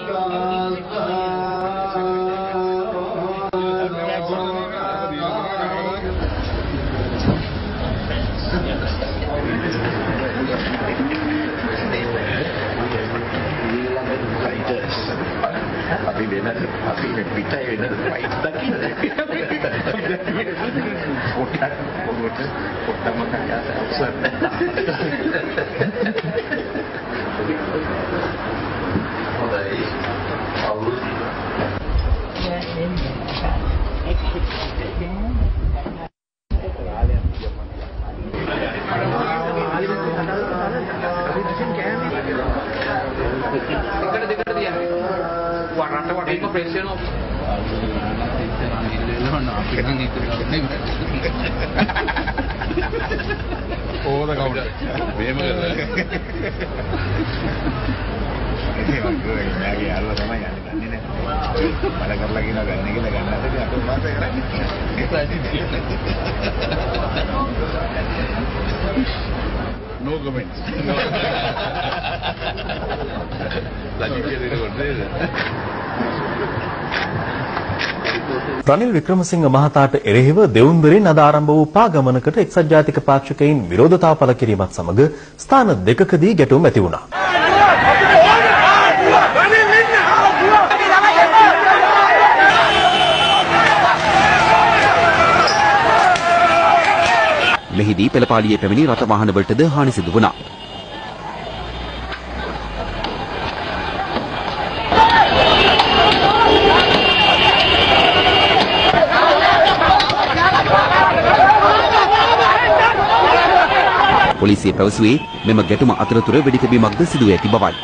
No comments. Ranil Wickremesinghe මහතාට එරෙහිව දෙවුන්දරින් අද ආරම්භ වූ පාගමනකට එක්සත් ජාතික පාක්ෂිකයින් විරෝධතා පළ කිරීමත් සමග ස්ථාන දෙකකදී ගැටුම් ඇති වුණා. මෙහිදී පෙළපාලියේ පැමිණි රථ වාහන වලටද හානි සිදු වුණා. පොලිසිය පැවසුවේ මෙම ගැටුම අතරතුර වෙඩිතැබීමක්ද සිදු ඇති බවයි.